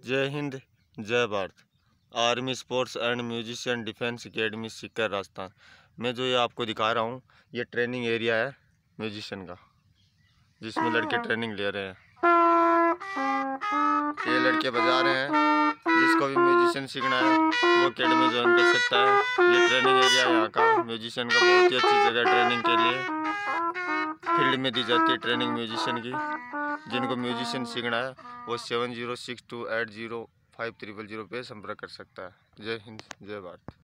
जय हिंद, जय Bharat. Army sports and musician defence academy Sikar Rajasthan. मैं जो ये आपको दिखा रहा हूँ ये ट्रेनिंग एरिया है म्यूजिशियन का, जिसमें लड़के ट्रेनिंग ले रहे हैं। ये लड़के बजा रहे हैं। जिसको भी म्यूजिशियन सीखना है वो एकेडमी ज्वाइन कर सकता है। ये ट्रेनिंग एरिया है यहाँ का म्यूजिशियन का, बहुत ही अच्छी जगह ट्रेनिंग के लिए। फील्ड में दी जाती है ट्रेनिंग म्यूजिशियन की। जिनको म्यूजिशियन सीखना है वो 7062805000 पे संपर्क कर सकता है। जय हिंद, जय भारत।